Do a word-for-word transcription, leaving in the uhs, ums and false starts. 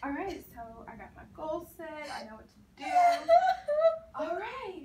All right, so I got my goal set. I know what to do. All right.